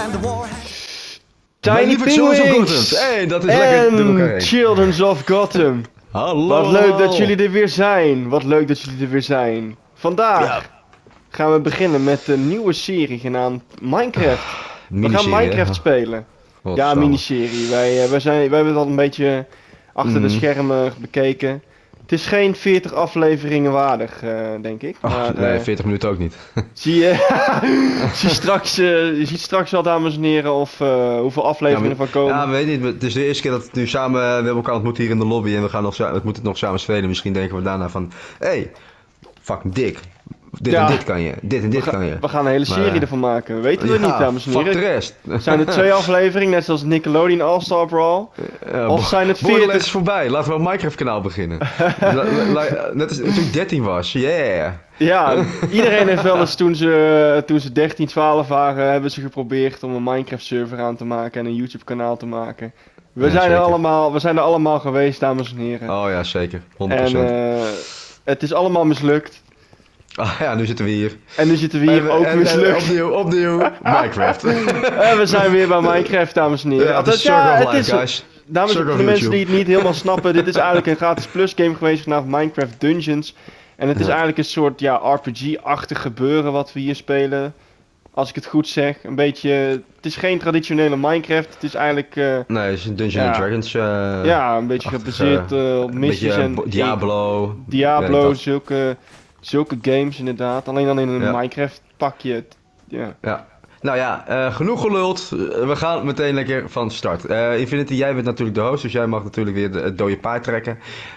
Tiny Penguins! Hey, dat is lekker door elkaar En heen. Children of Gotham. Hallo. Wat leuk dat jullie er weer zijn. Wat leuk dat jullie er weer zijn. Vandaag gaan we beginnen met een nieuwe serie genaamd Minecraft. We gaan Minecraft spelen. Ja, miniserie. Wij hebben het al een beetje achter de schermen bekeken. Het is geen 40 afleveringen waardig, denk ik. Maar, nee, 40 minuten ook niet. Zie je, je ziet straks wel, dames en heren, of hoeveel afleveringen van komen. Ja, weet niet. Het is de eerste keer dat we nu samen we hebben elkaar ontmoet hier in de lobby en we moeten het nog samen spelen. Misschien denken we daarna van, hey, fucking dik. Dit en dit kan je. Dit en dit kan je. We gaan een hele serie ervan maken. Weten we niet, dames en heren. Fuck de rest. Zijn er 2 afleveringen, net zoals Nickelodeon All-Star Brawl? Of zijn het 40? Het is voorbij. Laten we een Minecraft kanaal beginnen. Net als toen ik 13 was. Yeah. Ja, iedereen heeft wel eens toen ze 13, 12 waren, hebben ze geprobeerd om een Minecraft server aan te maken en een YouTube kanaal te maken. We zijn er allemaal geweest, dames en heren. Oh ja, zeker. 100%. En het is allemaal mislukt. Ah ja, nu zitten we hier. En nu zitten we hier ook mislukt. Opnieuw, Minecraft. En we zijn weer bij Minecraft, dames en heren. Ja, het is Circle of Life, guys. Dames en heren, voor de mensen die het niet helemaal snappen, dit is eigenlijk een gratis plus game geweest vanaf Minecraft Dungeons. En het is eigenlijk een soort RPG-achtig gebeuren wat we hier spelen. Als ik het goed zeg. Een beetje, het is geen traditionele Minecraft, het is eigenlijk... nee, het is een Dungeons and Dragons. Ja, een beetje gebaseerd op missies en... Diablo. Diablo, zulke games inderdaad. Alleen dan in een Minecraft pakje. Ja. Nou ja, genoeg geluld. We gaan meteen lekker van start. Infinity, jij bent natuurlijk de host, dus jij mag natuurlijk weer het dode paard trekken.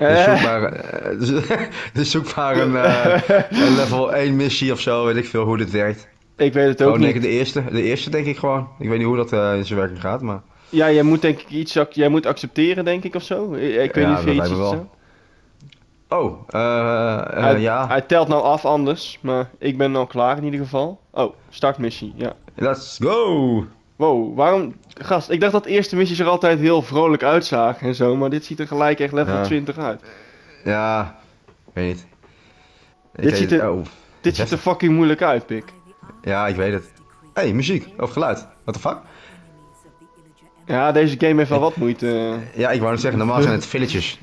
Dus zoek maar een level 1 missie of zo, weet ik veel hoe dit werkt. Ik weet het ook niet. De eerste denk ik gewoon. Ik weet niet hoe dat in zijn werking gaat, maar... Ja, jij moet denk ik jij moet accepteren denk ik of zo. Ik weet niet of je iets zo. Oh, Hij telt nou af anders, maar ik ben al klaar in ieder geval. Oh, startmissie, ja. Let's go! Wow, waarom... Gast, ik dacht dat eerste missies er altijd heel vrolijk uitzagen en zo, maar dit ziet er gelijk echt level 20 uit. Ja, weet niet. Dit ziet er fucking moeilijk uit, pik. Ja, ik weet het. Hey, muziek, of geluid. What the fuck? Ja, deze game heeft wel wat moeite. Ja, ik wou net zeggen, normaal zijn het filletjes.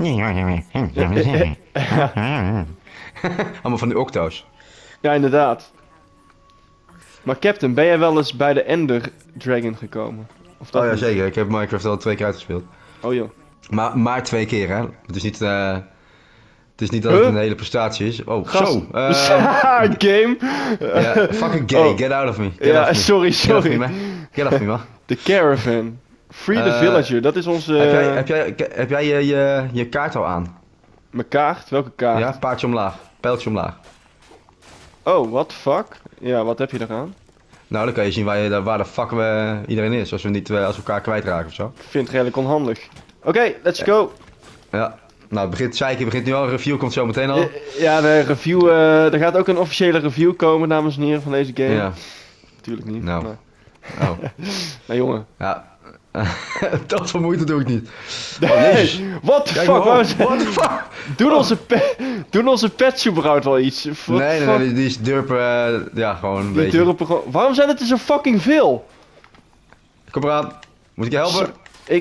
Allemaal van die octo's. Ja, inderdaad. Maar Captain, ben jij wel eens bij de Ender Dragon gekomen? Of dat ja, zeker. Ik heb Minecraft al 2 keer uitgespeeld. Oh joh. Maar 2 keer, hè. Het is niet dat het een hele prestatie is. Oh, gast. Zo. Game. Ja, fucking gay. Oh. Get out of me. Sorry. Get off me, man. The Caravan. Free the Villager, dat is onze... Heb jij je kaart al aan? Mijn kaart? Welke kaart? Ja, paardje omlaag. Pijltje omlaag. Oh, what the fuck? Ja, wat heb je eraan? Nou, dan kan je zien waar de fuck iedereen is. Als we elkaar kwijtraken of zo. Ik vind het redelijk onhandig. Oké, let's go. Ja. Nou, Zeiki begint nu al. Een review komt zo meteen al. Ja, de review... er gaat ook een officiële review komen, dames en heren, van deze game. Ja. Natuurlijk niet. Nou. Maar... Oh. Nou, jongen. Ja. Dat voor moeite doe ik niet. Nee, what the fuck? Doen onze pets überhaupt wel iets? Nee, die is durpen, ja, gewoon een beetje. Waarom zijn het er zo fucking veel? Kom eraan. Moet ik je helpen?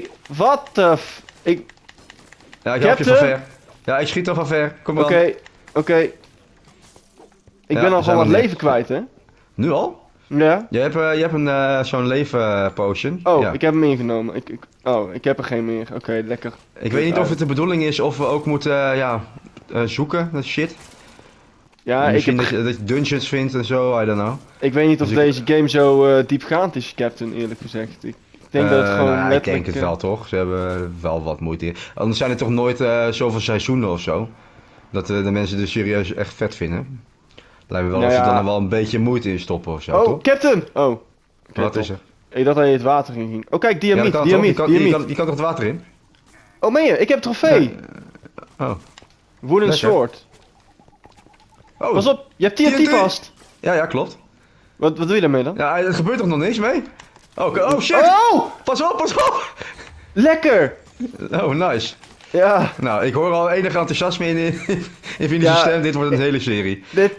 Ja, ik help je van ver. Ja, ik schiet toch van ver. Kom eraan. Oké. Ik ben al gewoon wat leven kwijt, hè? Nu al? Ja. Je hebt een zo'n leven potion. Oh, ja. ik heb hem ingenomen. Ik heb er geen meer. Oké, lekker. Ik weet niet of het de bedoeling is of we ook moeten zoeken, dat shit. Ja, misschien dat je dungeons vindt en zo, I don't know. Ik weet niet of deze game zo diepgaand is, Captain, eerlijk gezegd. Ik denk dat het gewoon letterlijk... Ik denk het wel, toch? Ze hebben wel wat moeite in. Anders zijn er toch nooit zoveel seizoenen of zo. Dat de mensen dus serieus echt vet vinden. Lijkt me wel of ze dan wel een beetje moeite in stoppen of zo, Oh, toch? Captain! Oh. Wat is er? Ik dacht dat je het water in ging. Oh, kijk, dynamiet. Ja, je kan toch het water in? Oh, meen je? Ik heb trofee. Oh. Wooden sword. Oh. Pas op, je hebt TNT vast. Ja, klopt. Wat doe je daarmee dan? Ja, er gebeurt toch nog niks mee? Oh shit! Oh! Pas op! Lekker! Oh, nice. Ja. Nou, ik hoor al enige enthousiasme in Vinnie's stem. Dit wordt een hele serie. Dit,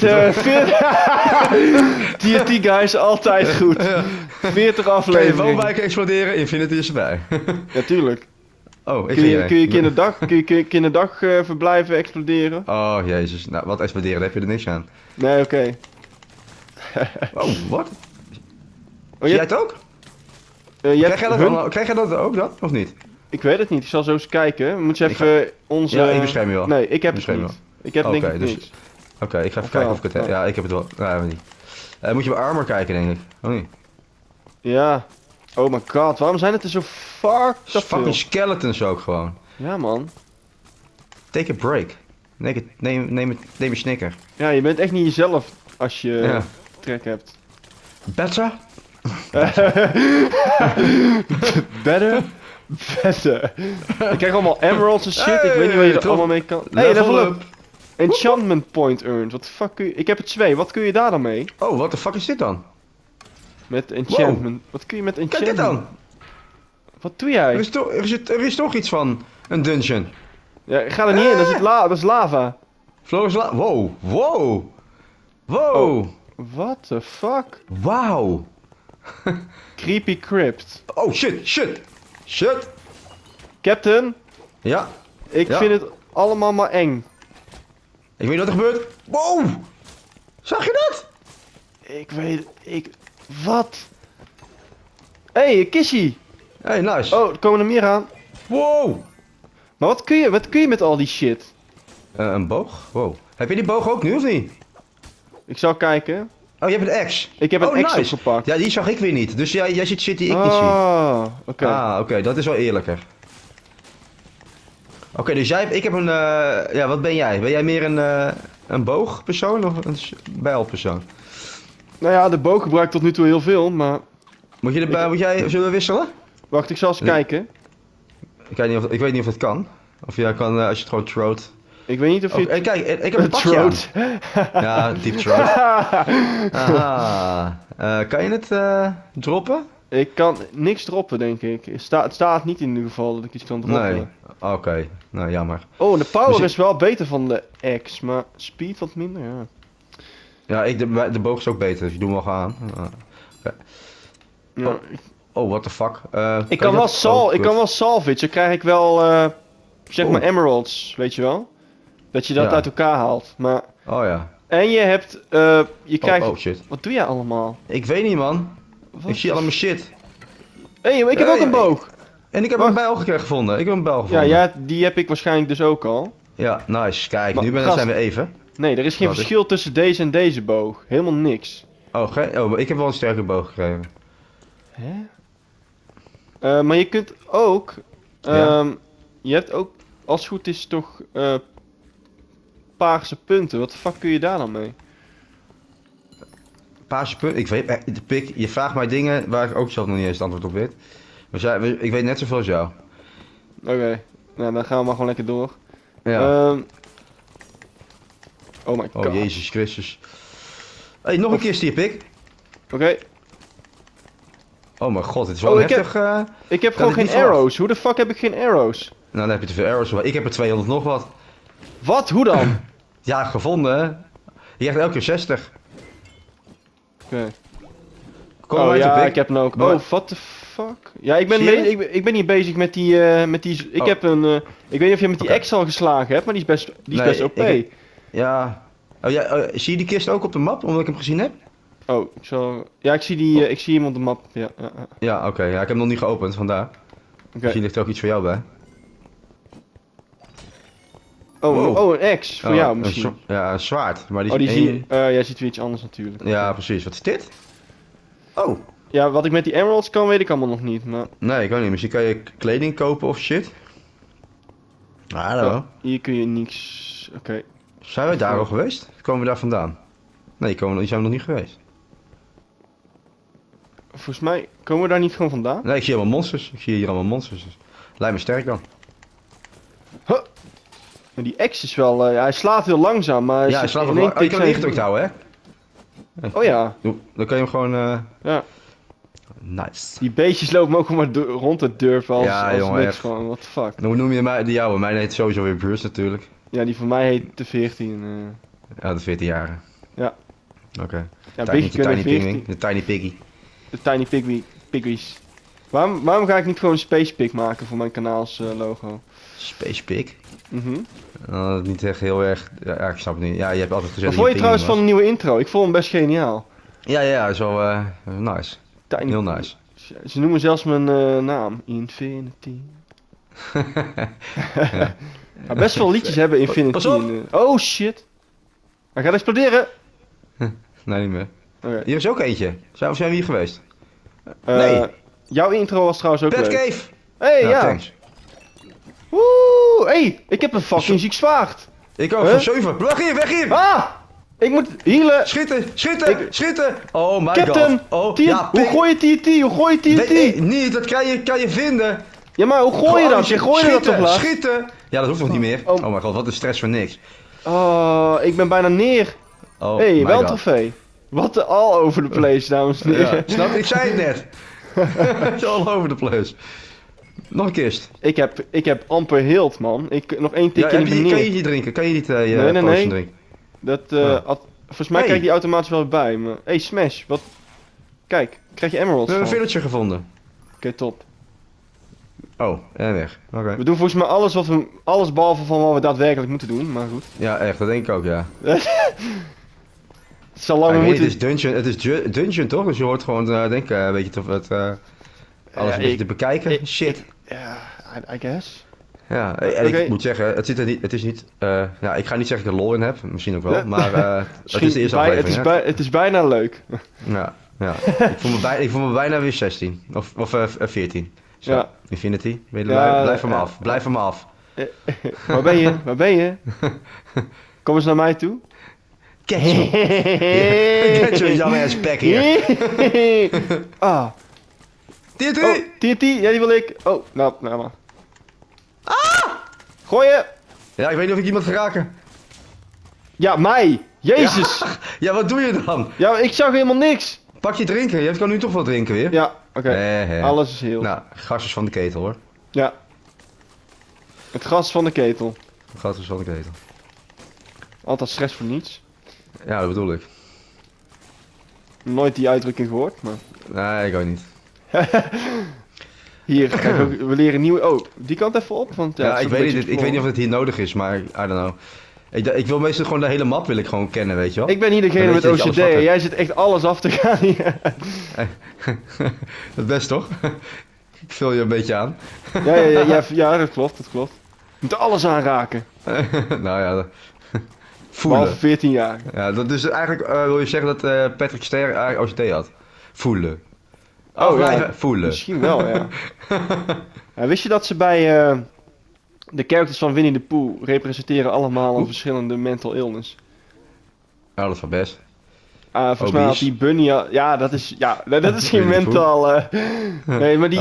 TNT guys, altijd goed. 40 afleveringen. Kan je woonwijken exploderen? Infinity is erbij. Ja, tuurlijk. Oh, kun je kinderdagverblijven exploderen? Oh, jezus. Nou, wat exploderen? Daar heb je er niks aan. Nee, oké. Oh, wat? Zie jij het ook? Krijg jij dat ook dan, of niet? Ik weet het niet, ik zal zo eens kijken. Moet je even onze... Ja, ik bescherm je wel. Nee, ik heb het niet. Ik heb denk ik niks. Oké, ik ga even kijken of ik het heb. Ja, ik heb het wel. Nee, niet. Moet je bij armor kijken, denk ik. Oh niet? Ja. Oh my god, waarom zijn het er zo fucking skeletons ook gewoon. Ja, man. Take a break. Neem een snicker. Ja, je bent echt niet jezelf als je trek hebt. Better? Better? Better. Ik krijg allemaal emeralds en shit, ik weet niet waar je er allemaal mee kan. Hey, level up! Enchantment point earned, wat de fuck kun je... Ik heb er 2, wat kun je daar dan mee? Oh, wat de fuck is dit dan? Met enchantment. Wow. Wat kun je met enchantment? Kijk dit dan! Wat doe jij? Er is toch iets van een dungeon. Ja, ik ga er niet in, dat is lava. Flow is lava. Wow, wow! Wow! Oh, what the fuck? Wauw! Creepy crypt. Oh shit! Captain? Ja? Ik vind het allemaal maar eng. Ik weet niet wat er gebeurt. Wow! Zag je dat? Wat? Hey, een kistje! Hey, nice. Oh, er komen er meer aan. Wow! Maar wat kun je met al die shit? Een boog? Wow. Heb je die boog ook nu of niet? Ik zal kijken. Oh, je hebt een axe. Ik heb een axe opgepakt. Ja, die zag ik weer niet. Dus jij ziet shit die ik niet zie. Oké. Oké, dat is wel eerlijker. Oké, dus ik heb een... ja, wat ben jij? Ben jij meer een boogpersoon of een bijlpersoon? Nou ja, de boog gebruik ik tot nu toe heel veel, maar... Zullen we wisselen? Wacht, ik zal eens kijken. Ik weet niet of het kan. Of jij kan, als je het gewoon throat... Ik weet niet of je... Kijk, ik heb een pakje throat. Ja, deep throat. Aha. Kan je het droppen? Ik kan niks droppen, denk ik. Het staat niet in ieder geval dat ik iets kan droppen. Nee. Oké. Nou, jammer. Oh, de power is wel beter van de axe, maar speed wat minder, ja. Ja, de boog is ook beter, dus je doet hem wel gaan. Okay. Ja. Oh, what the fuck. Ik kan wel salvage, dan krijg ik wel, zeg maar emeralds, weet je wel? Dat je dat uit elkaar haalt, maar... Oh ja. En je hebt, je krijgt... Oh shit. Wat doe jij allemaal? Ik weet niet, man. Ik zie allemaal shit. Hé, ik heb ook een boog. En ik heb een bijl gevonden. Ik heb een bijl gevonden. Ja, die heb ik waarschijnlijk dus ook al. Ja, nice. Kijk, nu zijn we even. Nee, er is geen verschil tussen deze en deze boog. Helemaal niks. Oh, ik heb wel een sterke boog gekregen. Hè? Maar je kunt ook... je hebt ook, als het goed is, toch... paarse punten. Wat de fuck kun je daar dan mee? Paarse punten? Ik weet... Pik, je vraagt mij dingen waar ik ook zelf nog niet eens het antwoord op weet. Ik weet net zoveel als jou. Oké. Nou, dan gaan we maar gewoon lekker door. Ja. Oh my god. Oh, Jezus Christus. Hey, nog een kist hier, Pik. Oké. Oh mijn god, het is wel heftig. Ik heb gewoon geen arrows. Hoe de fuck heb ik geen arrows? Nou, dan heb je te veel arrows. Ik heb er 200 nog wat. Wat? Hoe dan? Ja, gevonden hè. Je krijgt elke keer 60. Oké. Oh ja, ik heb hem ook. Oh, what the fuck? Ja, ik ben hier bezig met die... Ik heb een... ik weet niet of je met die X al geslagen hebt, maar die is best OP. Ja. Oh ja, zie je die kist ook op de map, omdat ik hem gezien heb? Oh, ja, ik zie hem op de map. Ja, oké. Ja, ik heb hem nog niet geopend, vandaar. Misschien ligt er ook iets voor jou bij. Oh, een axe voor jou misschien. Ja, een zwaard. Maar jij ziet weer iets anders natuurlijk. Ja, precies. Wat is dit? Oh. Ja, wat ik met die emeralds kan, weet ik allemaal nog niet, maar... Nee, ik kan niet. Misschien kan je kleding kopen of shit. Hallo. Hier kun je niks... Oké. Zijn we daar al geweest? Komen we daar vandaan? Nee, die zijn we nog niet geweest. Volgens mij komen we daar niet gewoon vandaan? Nee, ik zie allemaal monsters. Ik zie hier allemaal monsters. Dus. Lijkt me sterk dan. Huh. Maar die X is wel... hij slaat heel langzaam, maar... Ja, hij slaat wel lang. Je kan hem ingedrukt houden, hè? Oh ja. Dan kan je hem gewoon... Ja. Nice. Die beestjes lopen ook maar rond het durven als, Ja, als jongen, niks echt. gewoon. What the fuck. Hoe noem je mij, die jouwe? Mijn heet sowieso weer Bruce natuurlijk. Ja, die van mij heet de 14. Ja, de 14 jaren. Ja. Oké. Ja, Tiny, beetje kunnen tiny 14. Piggy. De Tiny Piggy. De Tiny Piggies. Waarom ga ik niet gewoon een Space Pig maken voor mijn kanaals logo? Space Pig? Mhm. Niet echt heel erg... Ja, ik snap het niet. Ja, je hebt altijd gezegd Wat vond je dat trouwens van de nieuwe intro? Ik vond hem best geniaal. Ja, zo nice. Tiny Heel nice. Ze noemen zelfs mijn naam. Infinity. Ja, best wel liedjes hebben Infinity. Pas op! Oh shit. Hij gaat exploderen. Nee, niet meer. Oké. Hier is ook eentje. Zijn we hier geweest? Nee. Jouw intro was trouwens ook Pet leuk. Cave! Hey, ja. Thanks. Woe! Hey, ik heb een fucking ziek zwaard. Ik ook, Huh? voor 7. Weg hier, weg hier! Ah! Ik moet healen. Schieten, schieten, schieten! Oh my Captain! god. Oh, TNT. ja, Hoe gooi je TNT? Hoe gooi je TNT? Nee, niet, dat kan je vinden. Ja, maar hoe gooi je dat? Je gooi dat toch laat? Schieten! Ja, dat hoeft nog niet meer. Oh. Oh my god, wat een stress voor niks. Oh, ik ben bijna neer. Oh Hey, my wel een god. trofee. Wat de all over the place, dames en heren. Ja, snap, ik zei het net. It's all over the place. Nog een kist. Ik heb amper heeld, man. Nog één tikje en ik ben Kan neer. je hier drinken? Kan je niet je Nee. potion drinken? Dat, Ja. volgens mij Hey. krijg je die automatisch wel bij. Maar... Hey, Smash, wat... Kijk, krijg je We emeralds hebben van. een villager gevonden. Oké, top. Oh, en weg. Oké. We doen volgens mij alles behalve van wat we daadwerkelijk moeten doen, maar goed. Ja, echt, dat denk ik ook, ja. Het zal Ja, langer ik weet moeten... niet, het is dungeon toch? Dus je hoort gewoon, denk ik, een beetje alles een beetje te bekijken. Shit. Ja, I guess. Ja, en Oké. ik moet zeggen, het is niet, ja, ik ga niet zeggen dat ik er lol in heb, misschien ook wel, Ja. maar het is de eerste aflevering, hè? het is bijna leuk. Ja. Ik voel me bijna weer 16, of 14. Zo, Ja. Infinity, Ja, blijf van me ja. af, blijf van me af. Waar ben je? Waar ben je? Kom eens naar mij toe. Get your young ass back here. Ah. TNT! Oh, TNT, ja die wil ik. Oh, nou maar. Gooien! Ja, ik weet niet of ik iemand ga raken. Ja, mij! Jezus! Ja, wat doe je dan? Ja, ik zag helemaal niks. Pak je drinken, je kan nu toch wel drinken weer. Ja, oké. Alles is heel. Nou, gasjes van de ketel hoor. Ja. Het gas van de ketel. Gasjes van de ketel. Altijd stress voor niets. Ja, dat bedoel ik. Nooit die uitdrukking gehoord, maar... Nee, ik ook niet. Hier, kijk, we leren nieuwe... Oh, die kant even op, want... Ja, het is ik een weet, beetje niet, ik weet niet of het hier nodig is, maar I don't know. Ik wil meestal gewoon de hele map wil ik gewoon kennen, weet je wel. Ik ben hier degene Dan met weet je dat OCD je alles en wat jij zit echt alles af te gaan hier. Het best toch? Ik vul je een beetje aan. Ja, dat klopt, dat klopt. Je moet alles aanraken. Nou ja, voelen. Behalve 14 jaar. Ja, dus eigenlijk wil je zeggen dat Patrick Ster eigenlijk OCD had. Voelen. Oh, Blijven ja. voelen. Misschien wel, ja. Ja, wist je dat ze bij de characters van Winnie the Pooh representeren allemaal een verschillende mental illness? Oh, dat is wel best. Volgens mij had die Bunny... dat is geen Winnie the mental... nee, maar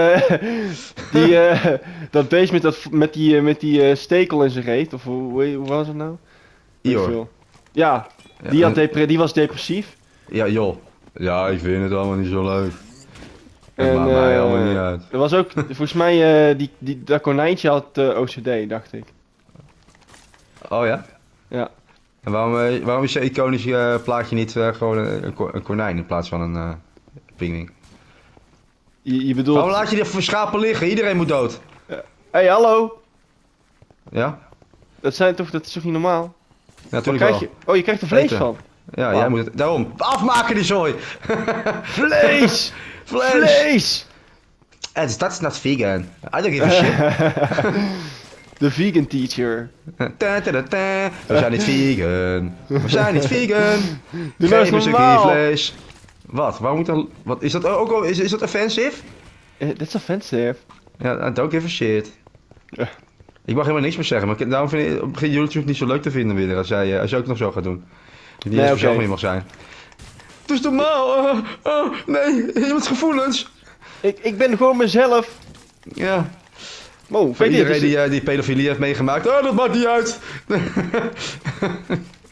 dat beest met die stekel in zijn reet, of hoe was het nou? Weet ik Ior. veel. Ja, die was depressief. Ja, joh. Ja, ik vind het allemaal niet zo leuk. Dat En, maakt mij allemaal niet uit. Er was ook, volgens mij, dat konijntje had OCD, dacht ik. Oh ja? Ja. En waarom is je iconisch plaatje niet gewoon een konijn in plaats van een pinguïn? Je bedoelt... Waarom laat je die schapen liggen? Iedereen moet dood. Hey, hallo! Ja? Dat is toch niet normaal? Ja, Wat natuurlijk krijg wel. je? Oh, je krijgt er vlees Eten. van. Ja, Wow. jij moet het... Daarom. Afmaken die zooi! Vlees! Vlees! Vlees! That's not vegan. I don't give a shit. De vegan teacher. Ta, ta, ta, ta. We zijn niet vegan. We zijn niet vegan. Doe nou eens Geen een stukje normaal. vlees. Wat? Waarom moet dan... Wat, is dat ook al... Is dat offensive? That's offensive. Ja, I don't give a shit. Ja. Ik mag helemaal niks meer zeggen, maar daarom begin YouTube niet zo leuk te vinden weer als jij ook nog zo gaat doen. Dat je niet eens zelf meer mag zijn. Het is normaal! Nee, iemands gevoelens! Ik ben gewoon mezelf. Ja. Wow, Voor weet je, iedereen dus- die pedofilie heeft meegemaakt, dat maakt niet uit!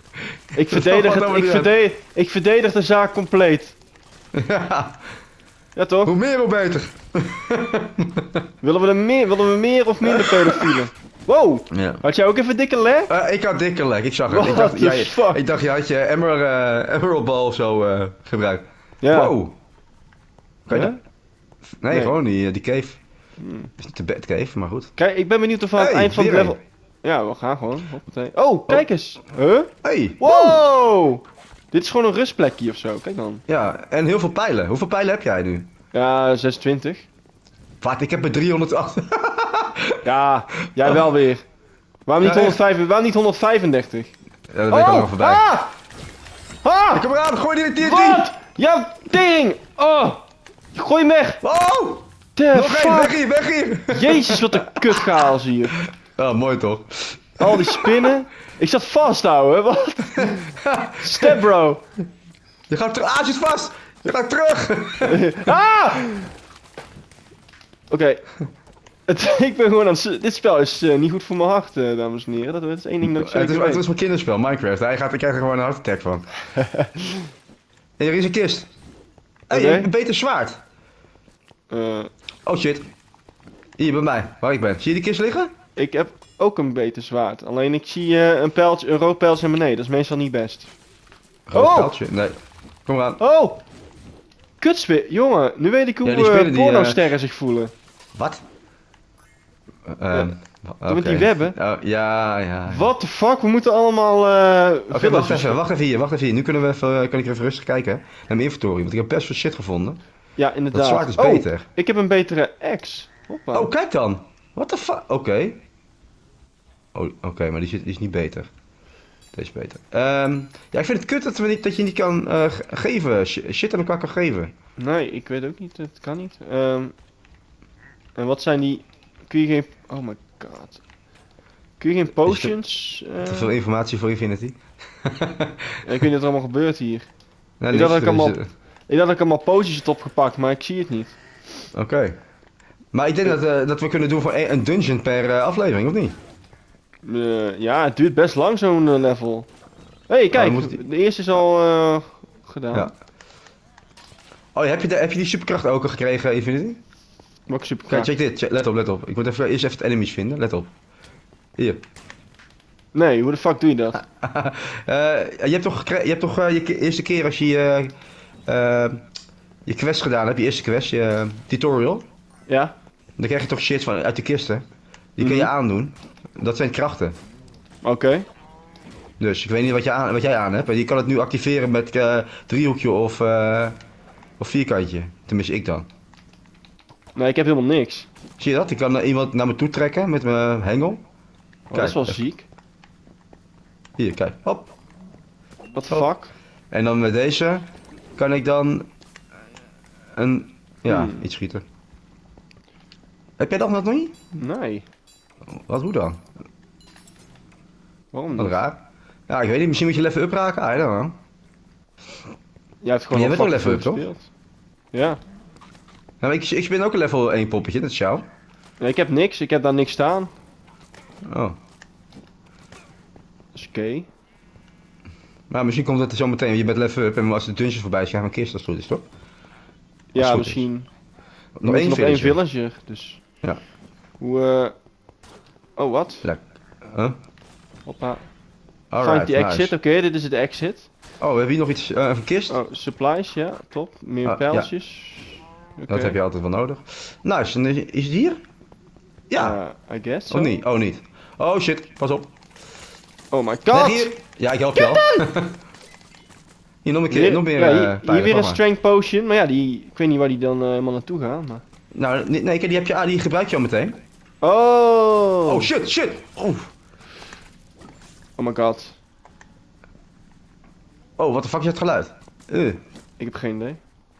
ik verdedig de zaak compleet. Ja. Ja, toch? Hoe meer, hoe beter. Willen we meer of minder pedofielen? Wow! Ja. Had jij ook even dikke leg? Ik had dikke lek, ik zag het. Ik dacht, je had je Emerald Ball of zo gebruikt. Ja. Wow. Kan je Ja? dat? Nee, gewoon die cave. Het is niet de bed cave, maar goed. Kijk, ik ben benieuwd of we aan het eind van het weer level... Ja, we gaan gewoon. Hoppatee. Oh, kijk eens! Huh? Hey. Wow! Dit is gewoon een rustplekje of zo, kijk dan. Ja, en heel veel pijlen. Hoeveel pijlen heb jij nu? Ja, 26. Wat, ik heb er 308. Ja, jij wel weer. Waarom niet, Ja, 105, waarom niet 135? Ja, dat ben ik al lang voorbij. Ah! Ik kom eraan, gooi die TNT! Wat? Ja, ding! Oh! Gooi hem weg! Oh! The Nog één, fuck? weg hier! Jezus, wat een kutchaos hier. Oh, mooi toch? Al die spinnen. Ik zat vast, ouwe. Wat? Step, bro. Je gaat terug. Ah, zit vast! Je gaat terug! Ah! Oké. Ik ben gewoon aan het... Dit spel is niet goed voor mijn hart, dames en heren. Dat is één ding dat ik zeker weet. Het is mijn kinderspel, Minecraft. Ik krijg er gewoon een heart attack van. En er is een kist. Hé, Oké. een beter zwaard. Oh shit. Hier bij mij, waar ik ben. Zie je die kist liggen? Ik heb ook een beter zwaard. Alleen ik zie een rood pijltje naar beneden. Dat is meestal niet best. Rood Oh! pijltje? Nee. Kom eraan. Oh! Kutspin. Jongen, nu weet ik hoe Ja, die spinnen die, pornosterren zich voelen. Wat? Toen met die webben. Oh, ja. What the fuck? We moeten allemaal... Oké, wacht even hier. Nu kan ik even rustig kijken naar mijn inventory, want ik heb best veel shit gevonden. Ja, inderdaad. Dat zwaard is beter. Ik heb een betere axe. Hoppa. Oh, kijk dan! What the fuck? Oké. Oh, oké, maar die is niet beter. Deze is beter. Ja, ik vind het kut dat je niet kan geven. Shit aan elkaar kan geven. Nee, ik weet ook niet. Het kan niet. En wat zijn die... Kun je geen... Oh my god. Kun je geen potions... Te veel informatie voor Infinity. Ik weet niet wat er allemaal gebeurt hier. Nee, Ik dacht dat niks, ik allemaal potions had opgepakt, maar ik zie het niet. Oké. Maar ik denk dat we kunnen doen voor een dungeon per aflevering, of niet? Ja, het duurt best lang zo'n level. Hé, hey, kijk. De eerste is al gedaan. Ja. Oh, heb je die superkracht ook al gekregen, Infinity? Welke superkracht? Kijk, check dit. Let op. Ik moet eerst even de enemies vinden. Let op. Hier. Nee, hoe de fuck doe je dat? Je hebt toch je eerste keer als je je quest gedaan hebt, je eerste quest, je tutorial. Ja? Dan krijg je toch shit uit de kisten. Die kun je aandoen. Dat zijn krachten. Oké. Dus ik weet niet wat jij aan hebt. Maar je kan het nu activeren met driehoekje of vierkantje. Tenminste ik dan. Nee, ik heb helemaal niks. Zie je dat? Ik kan iemand naar me toe trekken met mijn hengel. Oh, dat is wel ziek. Hier, kijk. Hop. What the fuck? En dan met deze kan ik dan iets schieten. Heb jij dat nog niet? Nee. Wat, hoe dan? Waarom Wat niet? raar. Ja, ik weet niet, misschien moet je level up raken. I don't know. Jij hebt gewoon Jij bent ook fucking level up, veel gespeeld. Ja. Nou, ik ben ook een level 1 poppetje, dat is jou. Nee, ik heb niks. Ik heb daar niks staan. Oh. Dat is oké. Maar misschien komt het zo meteen, je bent level up en als de dungeons voorbij is, krijg je een kist als het goed is, toch? Ja, goed misschien. Nog één één villager. villager, dus. Ja. Hoe, Oh, wat? Huh? Hoppa. Alright, Find the exit, nice. oké, dit is het exit. Oh, we hebben hier nog iets, een kist. Oh, supplies, ja, top. Meer Ah, pijltjes. Oké. Dat heb je altijd wel nodig. Nice, en is het hier? Ja. I guess so. Of niet? Oh, niet. Oh shit, pas op. Oh my Nee, god! hier. Ja, ik help je al. Hier, nog een keer, nog meer ja, pijlen, hier weer pak een maar. strength potion, maar ja, ik weet niet waar die dan helemaal naartoe gaat, maar... Nou, nee, die gebruik je al meteen. Oh! Oh shit! Oeh. Oh my god. Oh, wat de fuck is het geluid? Ik heb geen idee.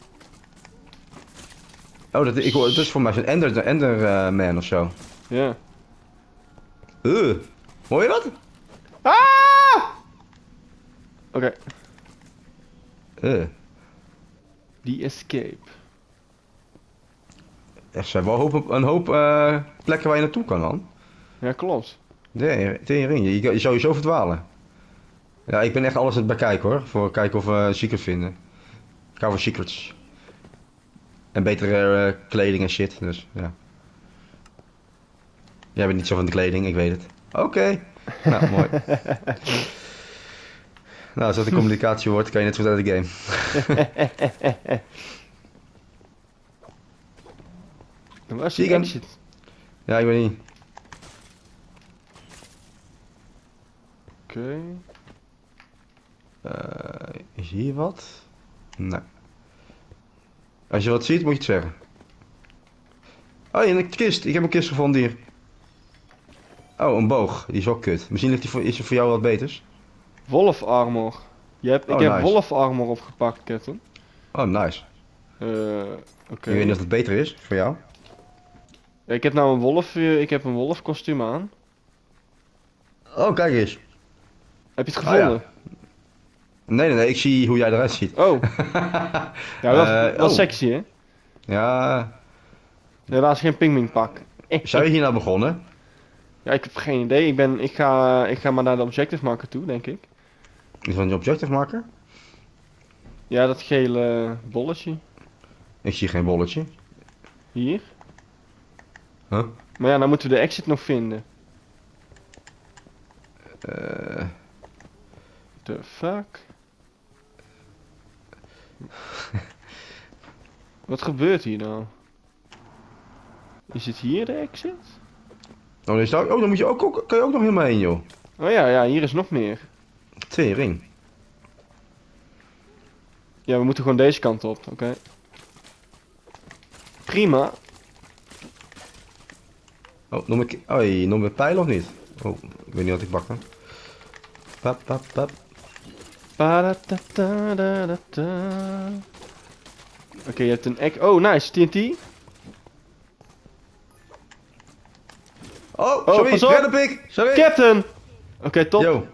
Oh, dat is voor mij zo'n Enderman of zo. Ja. Hoor je dat? Ah! Oké. The escape. Er zijn wel een hoop plekken waar je naartoe kan, man. Ja, klopt. Nee, tering, je zou je zo verdwalen. Ja, ik ben echt alles aan het bekijken hoor, voor kijken of we een secret vinden. Ik hou van secrets. En betere kleding en shit, dus ja. Jij bent niet zo van de kleding, ik weet het. Oké. Nou, mooi. Nou, als dat een communicatie wordt, kan je net zo goed uit de game. Dan was je exit. Ja, ik weet niet. Oké. Is hier wat? Nee. Als je wat ziet, moet je het zeggen. Oh, een kist. Ik heb een kist gevonden hier. Oh, een boog. Die is ook kut. Misschien is er voor jou wat beters. Wolf armor. Ik heb nice. wolf armor opgepakt, Captain. Oh, nice. Oké. Ik weet niet of het beter is voor jou. Ja, ik heb een wolf kostuum aan. Oh, kijk eens. Heb je het gevonden? Oh, ja. Nee, ik zie hoe jij eruit ziet. Oh. Ja, wel sexy, hè? Ja. Helaas geen pingwing pak. Zou je hier nou begonnen? Ja, ik heb geen idee. Ik ga maar naar de objective marker toe, denk ik. Is dat een objective marker? Ja, dat gele bolletje. Ik zie geen bolletje. Hier. Huh? Maar ja, dan moeten we de exit nog vinden. The fuck? Wat gebeurt hier nou? Is het hier de exit? Oh, dan moet je kan je ook nog helemaal heen, joh. Oh ja, hier is nog meer. Tering. Ja, we moeten gewoon deze kant op, oké. Prima. Oh, noem ik pijl of niet? Oh, ik weet niet wat ik bak dan. Pap, pap, pap. Oké, je hebt een ek. Oh, nice. TNT. Oh, sorry, red ik. Sorry. Captain! Oké, top. Yo.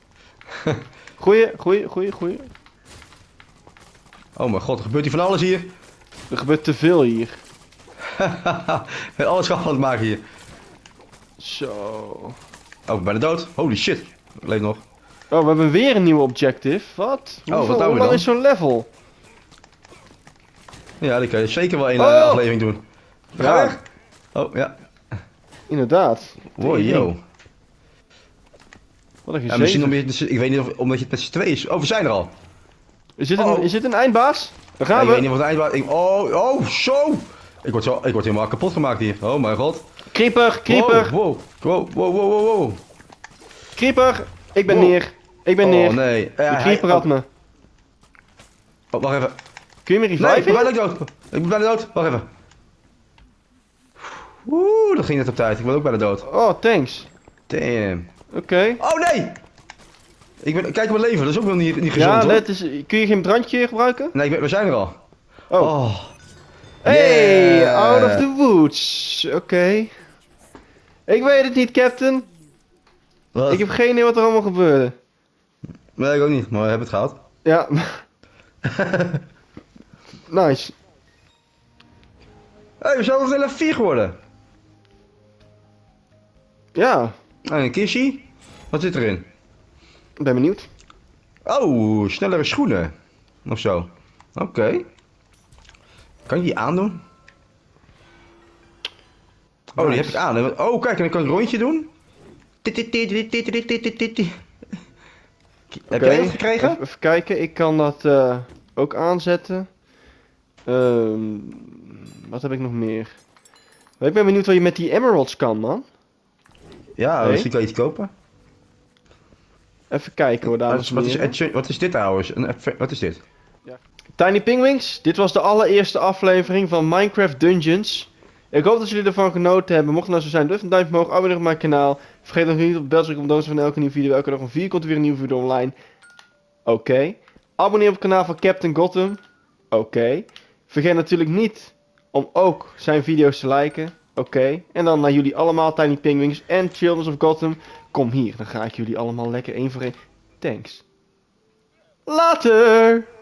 Goeie. Oh mijn god, er gebeurt hier van alles hier. Er gebeurt te veel hier. Met alles gaan aan het maken hier. Zo. Oh, ik ben bijna dood. Holy shit. Ik leef nog. Oh, we hebben weer een nieuwe objective. Wat? Hoe lang is zo'n level? Ja, die kan je zeker wel één aflevering doen. Ga weg. Oh, ja. Inderdaad. Wow, yo. Wat een ja, misschien ik weet niet omdat je het met z'n tweeën is. Oh, we zijn er al. Is dit een eindbaas? Daar gaan we. Ik weet niet wat de eindbaas... Oh, zo. Ik word helemaal kapot gemaakt hier. Oh mijn god. Creeper. Wow. Creeper, ik ben neer. Oh nee. De creeper had me. Oh, wacht even. Kun je me reviven? Nee, ik ben bijna dood. Wacht even. Oeh, dat ging net op tijd. Ik ben ook bijna dood. Oh, thanks. Damn. Oké. Oh nee! Kijk mijn leven, dat is ook wel niet gezond, ja, hoor. Kun je geen brandje gebruiken? Nee, we zijn er al. Oh. Hey, yeah. Out of the woods. Oké. Ik weet het niet, Captain. Wat? Ik heb geen idee wat er allemaal gebeurde. Nee, ik ook niet, maar we hebben het gehad. Ja. Nice. Hey, we zijn al level 4 geworden. Ja. En een kistje. Wat zit erin? Ik ben benieuwd. Oh, snellere schoenen. Of zo. Oké. Kan je die aandoen? Oh, die heb ik aan. Oh, kijk, en dan kan ik een rondje doen. Heb jij dat gekregen? Even kijken, ik kan dat ook aanzetten. Wat heb ik nog meer? Ik ben benieuwd wat je met die emeralds kan, man. Ja, misschien kan je iets kopen. Even kijken hoor, dames en heren. Wat is dit trouwens? Wat is dit? Ja. Tiny Penguins, dit was de allereerste aflevering van Minecraft Dungeons. Ik hoop dat jullie ervan genoten hebben. Mocht het nou zo zijn, doe een duimpje omhoog, abonneer op mijn kanaal. Vergeet nog niet op de bel te drukken om van elke nieuwe video. Elke dag om 4 komt er weer een nieuwe video online. Oké. Abonneer op het kanaal van Captain Gotham. Oké. Vergeet natuurlijk niet om ook zijn video's te liken. Oké. En dan naar jullie allemaal, Tiny Penguins en Children of Gotham. Kom hier, dan ga ik jullie allemaal lekker één voor één. Thanks. Later!